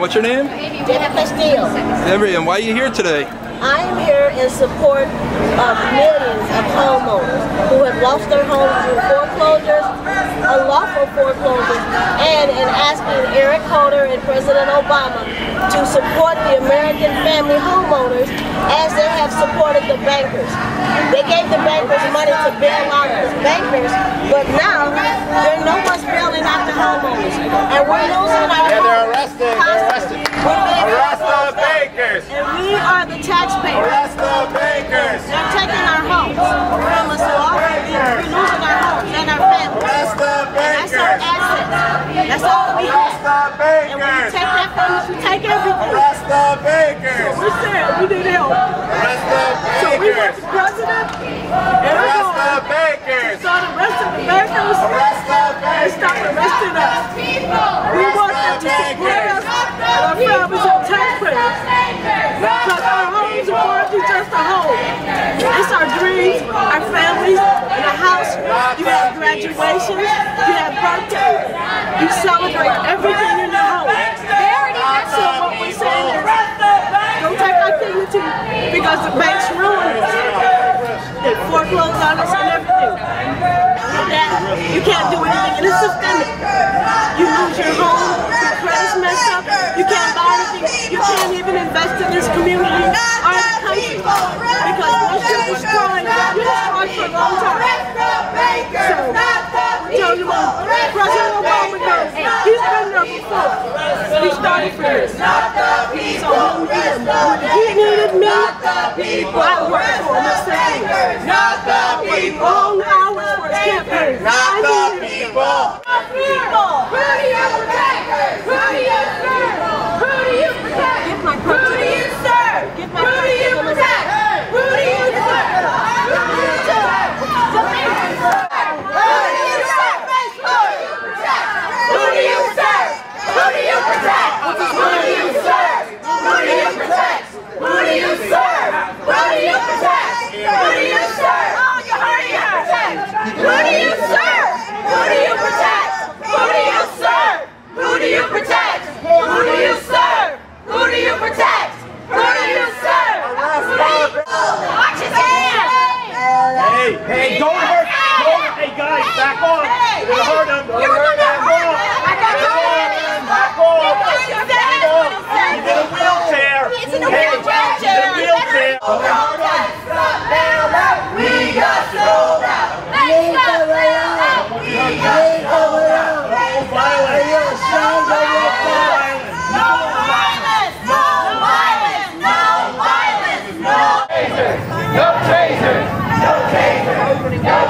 What's your name? Debbie Castillo. Debbie, and why are you here today? I am here in support of millions of homeowners who have lost their homes through foreclosures, unlawful foreclosures, and in asking Eric Holder and President Obama to support the American family homeowners as they have supported the bankers. They gave the bankers money to bail out the bankers, but now no one's bailing out the homeowners. And we're losing our homes. They're arrested. They're arrested. Arrest the bankers. And we are the taxpayers. Arrest the bankers. They're taking our homes from us all. We're losing our homes and our families. Arrest the bankers. That's our assets. That's all we have. Arrest the bankers. And when you take that from us, you take everything. Arrest the bankers. We're saying we need help. Arrest the bankers. So we want the president and arrest the bankers. Start arresting the bankers. Arrest the bankers. And stop arresting us. We want them to support us and our families and taxpayers. Because our homes are more than just a home. It's our dreams, our families, and a house. You have graduations, you have birthdays, you celebrate everything in your home. So what we're saying is, don't take our dignity because the banks ruined us. They foreclosed on us and everything. You can't do anything, and it's systemic. You lose your home, your credit's messed up, you can't buy anything, you can't even invest in this community or in the country. Because once you're destroyed for a long time. So, we tell you what, President Obama knows, he's been there before. He started for this. So when he needed me, I worked for him. Not the people. Long hours for his campaign. Not the people. Who do you protect? Who do you serve? Who do you protect? Who do you serve? Who do you protect? Who do you serve? Who do you serve? Who do you serve? Who do you serve? Who do you protect? Who do you serve? Who do you protect? Who do you serve? Who do you protect? Who do you serve? Oh, you heard it. Who do you serve? Who do you protect? Who do you serve? Who do you protect? Who do you serve? Who do you protect? Who do you serve? Watch his hands! Hey, don't hurt. Hey, guys, back off. You're gonna hurt him. You're gonna hurt him. I got your hands. Back off. Back off. He's in a wheelchair. He's in a wheelchair. We got sold out. We got sold out. We got sold out. No violence. No violence. No violence. No violence. No violence. No tasers. No tasers. No tasers.